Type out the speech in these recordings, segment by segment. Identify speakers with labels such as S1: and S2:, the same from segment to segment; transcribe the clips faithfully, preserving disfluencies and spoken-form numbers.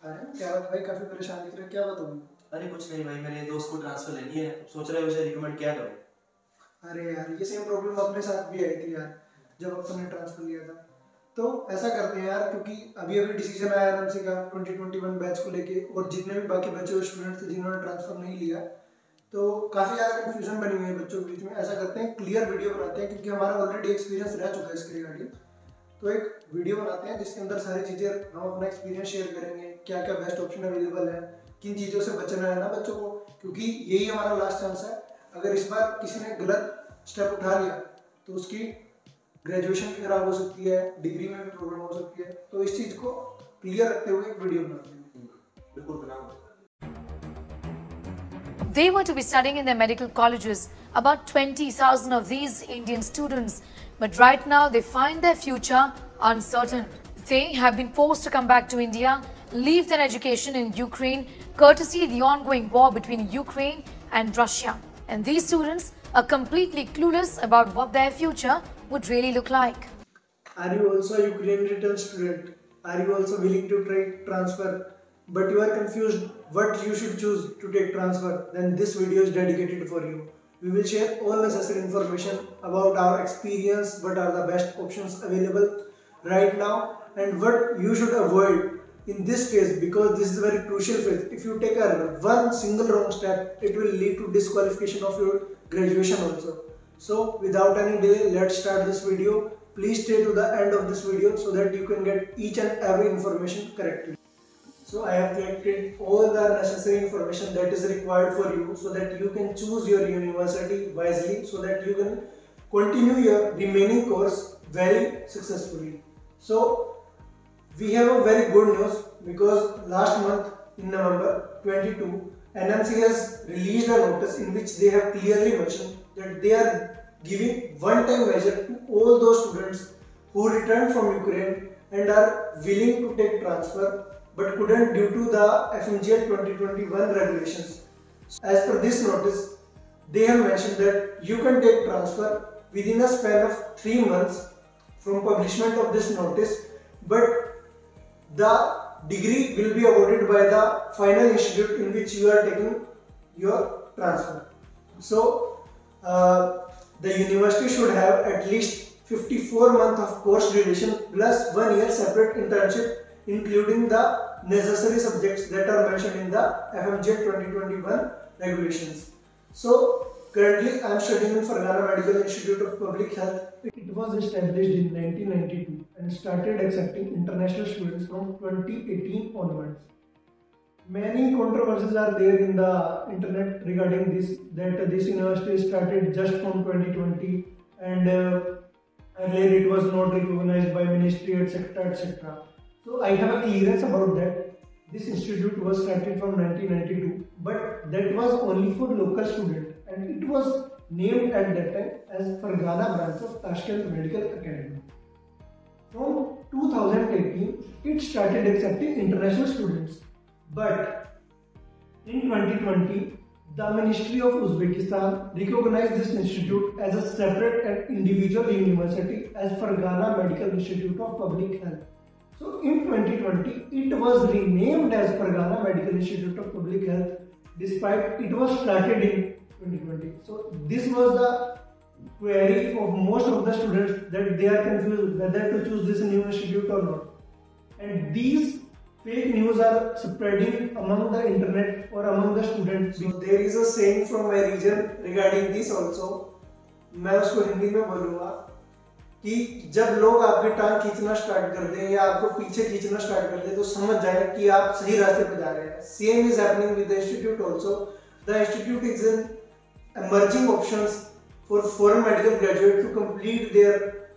S1: अरे क्या बात भाई, काफी परेशान दिख रहे हो, क्या बात होगी?
S2: अरे कुछ नहीं भाई, मेरे दोस्त को ट्रांसफर लेनी है, सोच रहे उसे रिकमेंड क्या करूँ।
S1: अरे यार, ये सेम प्रॉब्लम अपने साथ भी आई थी यार, जब अपन ने ट्रांसफर लिया था। तो ऐसा करते हैं यार, क्योंकि अभी अभी डिसीजन आया एनएमसी का ट्वेंटी ट्वेंटी वन बैच को लेके, और जितने भी बाकी बचे हुए स्टूडेंट्स थे जिन्होंने ट्रांसफर नहीं लिया, तो काफ़ी ज़्यादा कन्फ्यूजन बनी हुई है बच्चों के बीच में। ऐसा करते हैं, क्लियर वीडियो बनाते हैं, क्योंकि हमारा ऑलरेडी एक्सपीरियंस रह चुका है इसके रिगार्डिंग। तो एक वीडियो बनाते हैं जिसके अंदर सारी चीज़ें हम अपना एक्सपीरियंस शेयर करेंगे, क्या क्या बेस्ट ऑप्शन अवेलेबल है, किन चीज़ों से बचना है ना बच्चों को, क्योंकि यही हमारा लास्ट चांस है। अगर इस बार किसी ने गलत स्टेप उठा लिया तो उसकी ग्रेजुएशन भी खराब हो सकती है, डिग्री में भी प्रॉब्लम हो सकती है। तो इस चीज़ को क्लियर रखते हुए एक वीडियो बनाते हैं।
S2: बिल्कुल बनाओ।
S3: They were to be studying in their medical colleges, about twenty thousand of these Indian students, but right now they find their future uncertain. They have been forced to come back to India, leave their education in Ukraine, courtesy the ongoing war between Ukraine and Russia. And these students are completely clueless about what their future would really look like.
S1: Are you also a Ukrainian return student? Are you also willing to take transfer, but you are confused what you should choose to take transfer? Then this video is dedicated for you. We will share all necessary information about our experience, what are the best options available right now, and what you should avoid in this phase, because this is a very crucial phase. If you take a one single wrong step, it will lead to disqualification of your graduation also. So without any delay, let's start this video. Please stay to the end of this video so that you can get each and every information correctly. So I have collected all the necessary information that is required for you, so that you can choose your university wisely, so that you can continue your remaining course very successfully. So we have a very good news, because last month in November twenty-two, N M C has released a notice in which they have clearly mentioned that they are giving one-time measure to all those students who returned from Ukraine and are willing to take transfer but couldn't due to the F M G L twenty twenty-one regulations. As per this notice, they have mentioned that you can take transfer within a span of three months from publishment of this notice, but the degree will be awarded by the final institute in which you are taking your transfer. So uh, the university should have at least fifty-four months of course duration plus one year separate internship, including the necessary subjects that are mentioned in the F M G L twenty twenty-one regulations. So currently I am studying in Fargana Medical Institute of Public Health. It was established in nineteen ninety-two and started accepting international students from twenty eighteen onwards. Many controversies are there in the internet regarding this, that this university started just from twenty twenty, and uh, earlier it was not recognized by ministry, etc, etc. So I have a clearance about that. This institute was started from nineteen ninety-two, but that was only for local students, and it was named at that time as Fargana branch of Tashkent Medical Academy. From two thousand eighteen, it started accepting international students. But in twenty twenty, the Ministry of Uzbekistan recognized this institute as a separate and individual university as Fargana Medical Institute of Public Health. So in twenty twenty, it was renamed as Fargana Medical Institute of Public Health, despite it was started in twenty twenty. So this was the query of most of the students, that they are confused whether to choose this new institute or not. And these fake news are spreading among the internet or among the students. So there is a saying from my region regarding this also. मैं उसको हिंदी में बोलूँगा कि जब लोग आपकी टांग खींचना स्टार्ट कर दें या आपको पीछे खींचना स्टार्ट कर दें, तो समझ जाए कि आप सही रास्ते पर जा रहे हैं. Same is happening with the institute also. The institute is an emerging options for foreign medical graduate to complete their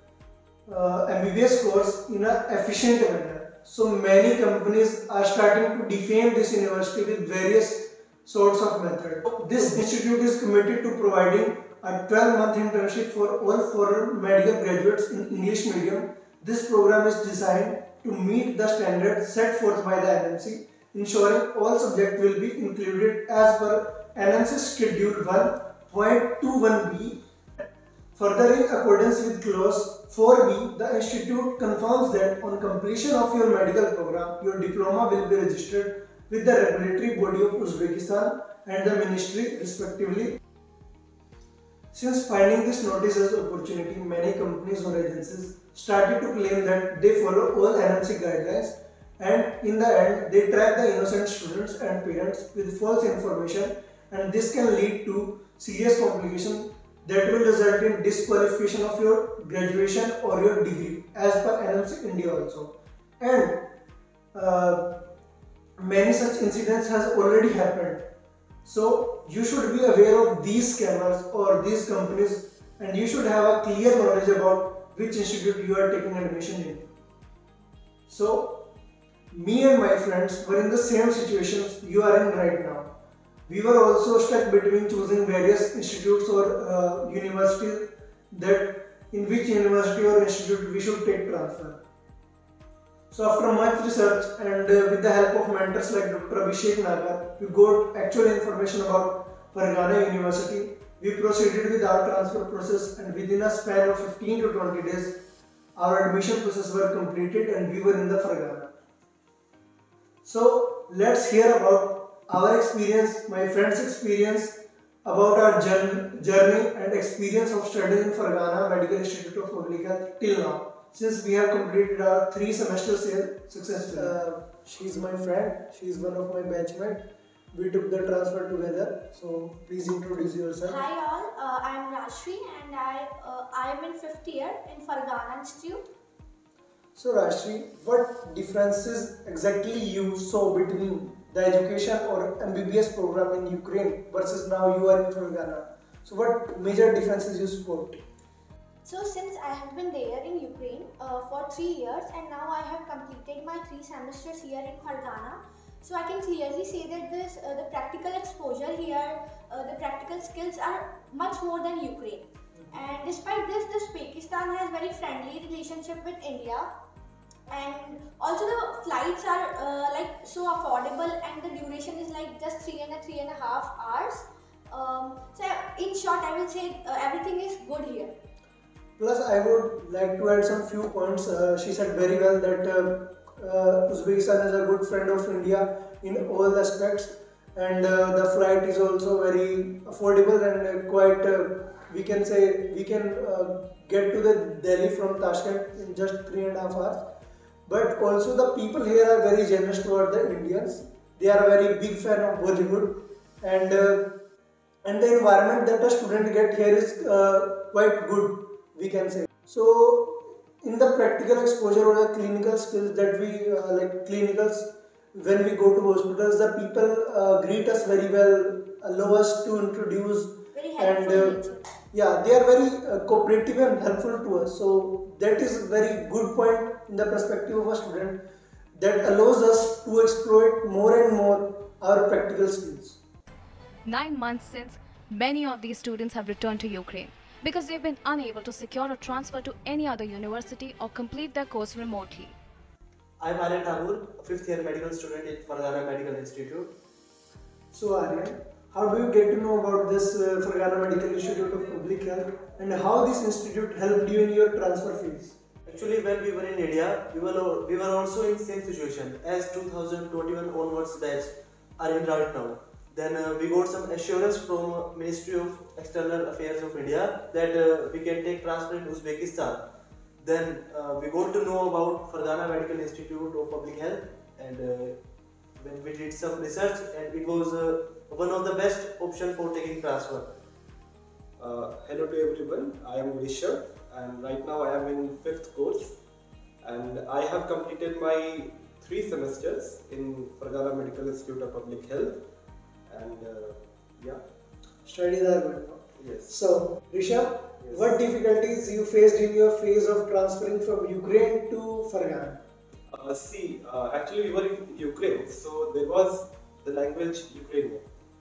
S1: uh, M B B S course in an efficient manner. So many companies are starting to defame this university with various sorts of methods. This institute is committed to providing a twelve month internship for all foreign medical graduates in English medium. This program is designed to meet the standards set forth by the N M C, ensuring all subjects will be included as per N M C Schedule one point two one B. Further, in accordance with clause four B, the institute confirms that on completion of your medical program, your diploma will be registered with the regulatory body of Uzbekistan and the ministry respectively. Since finding this notice as opportunity, many companies or agencies started to claim that they follow all N M C guidelines, and in the end they trap the innocent students and parents with false information, and this can lead to serious complications that will result in disqualification of your graduation or your degree as per N M C India also. And uh, many such incidents has already happened. So you should be aware of these scammers or these companies, and you should have a clear knowledge about which institute you are taking admission in. So me and my friends were in the same situations you are in right now. We were also stuck between choosing various institutes or uh, universities, that in which university or institute we should take transfer. So after much research and uh, with the help of mentors like Doctor Abhishek Nagar, we got actual information about Fargana University. We proceeded with our transfer process, and within a span of fifteen to twenty days, our admission process were completed and we were in the Fargana. So let's hear about our experience, my friend's experience, about our journey and experience of studying in Fargana Medical Institute of Public Health till now, since we have completed our three semesters here successfully. Uh, she is my friend, she is one of my batchmates. We took the transfer together, so please introduce yourself.
S4: Hi all, uh, I am Rashri and I uh, I am in fifth year in Fargana Institute.
S1: So Rashri, what differences exactly you saw between the education or M B B S program in Ukraine versus now you are in Fargana? So what major differences you spot?
S4: So since I have been there in Ukraine uh, for three years and now I have completed my three semesters here in Fargana, so I can clearly say that this uh, the practical exposure here, uh, the practical skills are much more than Ukraine. Mm-hmm. And despite this, Uzbekistan has very friendly relationship with India, and also the flights are uh, like so affordable, and the duration is like just three and a three and a half hours. Um, so in short, I will say uh, everything is good here.
S1: Plus, I would like to add some few points. Uh, she said very well that uh, uh, Uzbekistan is a good friend of India in all aspects, and uh, the flight is also very affordable and uh, quite, uh, we can say, we can uh, get to the Delhi from Tashkent in just three and a half hours. But also the people here are very generous toward the Indians. They are a very big fan of Bollywood, and uh, and the environment that a student get here is uh, quite good, we can say. So in the practical exposure or the clinical skills that we uh, like clinicals, when we go to hospitals, the people uh, greet us very well, allow us to introduce,
S4: very
S1: and uh, yeah, they are very uh, cooperative and helpful to us. So that is a very good point in the perspective of a student, that allows us to exploit more and more our practical skills.
S5: Nine months since, many of these students have returned to Ukraine because they've been unable to secure a transfer to any other university or complete their course remotely.
S2: I am Aryan Thakur, a fifth year medical student in Fargana Medical Institute.
S1: So Aryan, how do you get to know about this uh, Fargana Medical Institute of Public Health, and how this institute helped you in your transfer phase?
S2: Actually, when we were in India, we were, we were also in same situation as two thousand twenty-one onwards batch are in right now. Then uh, we got some assurance from Ministry of External Affairs of India that uh, we can take transfer in Uzbekistan. Then uh, we got to know about Fargana Medical Institute of Public Health, and uh, when we did some research, and it was uh, one of the best option for taking transfer.
S6: Uh, hello to everyone, I am Rishabh, and right now I am in fifth course, and I have completed my three semesters in Fargana Medical Institute of Public Health, and uh, yeah.
S1: Studies are going on.
S6: Yes.
S1: So, Rishabh,
S6: Yes.
S1: what difficulties you faced in your phase of transferring from Ukraine to Fargana?
S6: Uh, see, uh, actually we were in Ukraine, so there was the language Ukrainian.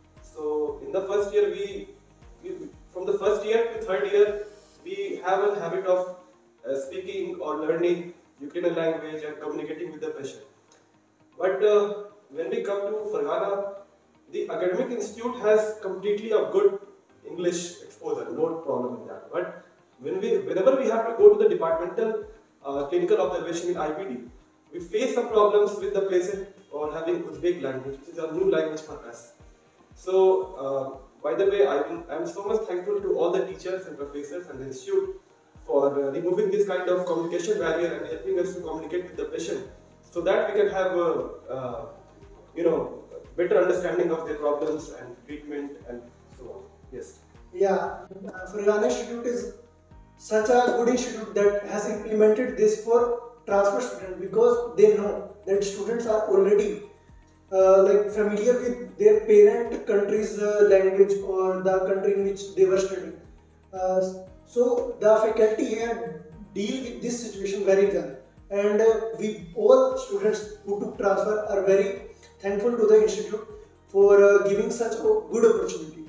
S6: So in the first year, we, we from the first year to third year, we have a habit of uh, speaking or learning Ukrainian language and communicating with the patient. But uh, when we come to Fargana, the academic institute has completely a good English exposure, no problem in that. But when we, whenever we have to go to the departmental uh, clinical observation in I P D, we face some problems with the patient or having Uzbek language, which is a new language for us. So, uh, by the way, I am so much thankful to all the teachers and professors and the institute for uh, removing this kind of communication barrier and helping us to communicate with the patient, so that we can have a, uh, you know, better understanding of their problems and treatment and so on. Yes.
S1: Yeah, uh, Farghana Institute is such a good institute that has implemented this for transfer students, because they know that students are already uh, like familiar with their parent country's uh, language or the country in which they were studying. Uh, so the faculty here deal with this situation very well, and uh, we all students who took transfer are very thankful to the institute for uh, giving such a good opportunity.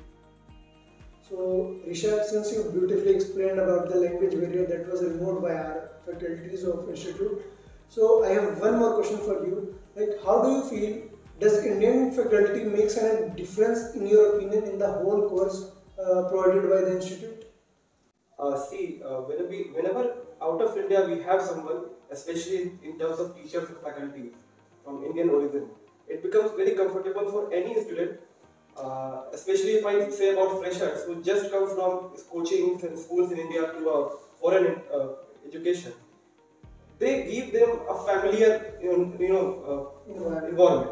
S1: So, Rishabh, since you beautifully explained about the language barrier that was removed by our faculties of institute, so I have one more question for you. Like, how do you feel, does Indian faculty makes a difference in your opinion in the whole course uh, provided by the institute?
S6: Uh, see, uh, whenever, we, whenever out of India we have someone, especially in terms of teachers and faculty from Indian origin, it becomes very comfortable for any student. Uh, especially if I say about freshers who just come from coachings and schools in India to a foreign uh, education, they give them a familiar, you know, you know uh, environment.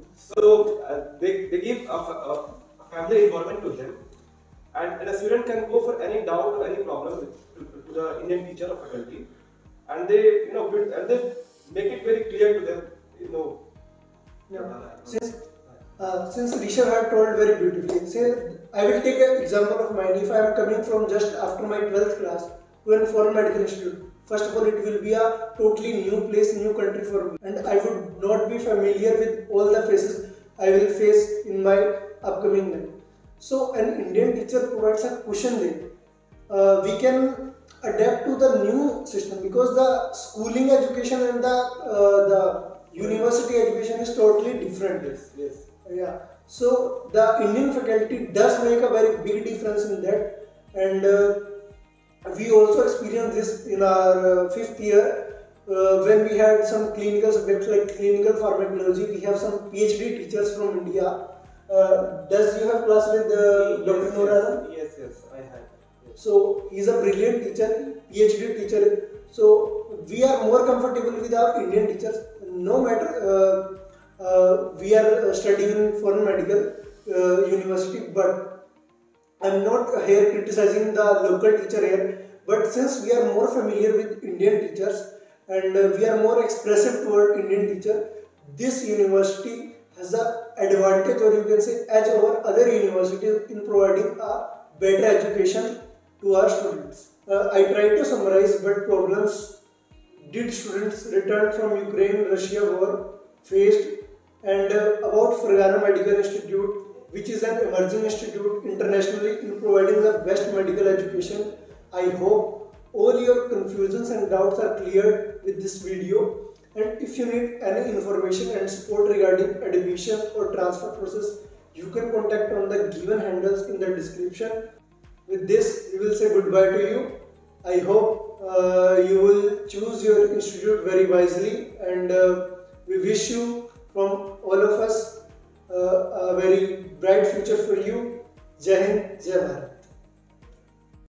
S6: So uh, they, they give a, a, a family environment to them, and, and a student can go for any doubt or any problem to, to the Indian teacher or faculty, and they, you know, build, and they make it very clear to them, you know.
S1: Yeah. Since Uh, since Rishabh had told very beautifully, say, I will take an example of mine. If I am coming from just after my twelfth class to a foreign medical institute, first of all, it will be a totally new place, new country for me, and I would not be familiar with all the faces I will face in my upcoming life. So, an Indian teacher provides a cushion there. Uh, we can adapt to the new system, because the schooling education and the uh, the university education is totally different.
S6: Yes, yes.
S1: Yeah, so the Indian faculty does make a very big difference in that, and uh, we also experienced this in our uh, fifth year uh, when we had some clinical subjects like clinical pharmacology. We have some PhD teachers from India. Uh, does you have class with uh,
S6: Yes,
S1: Doctor Noorana?
S6: Yes, yes, I have. Yes.
S1: So he is a brilliant teacher, PhD teacher. So we are more comfortable with our Indian teachers, no matter. Uh, Uh, we are uh, studying in foreign medical uh, university, but I am not here criticizing the local teacher here, but since we are more familiar with Indian teachers and uh, we are more expressive toward Indian teacher, this university has the advantage, or you can say edge over other universities in providing a better education to our students. Uh, I try to summarize what problems did students return from Ukraine-Russia war faced, and uh, about Farghana Medical Institute, which is an emerging institute internationally in providing the best medical education. I hope all your confusions and doubts are cleared with this video, and if you need any information and support regarding admission or transfer process, you can contact on the given handles in the description. With this, we will say goodbye to you. I hope uh, you will choose your institute very wisely, and uh, we wish you from all of us uh, a very bright future for you. Jai Hind, Jai Bharat.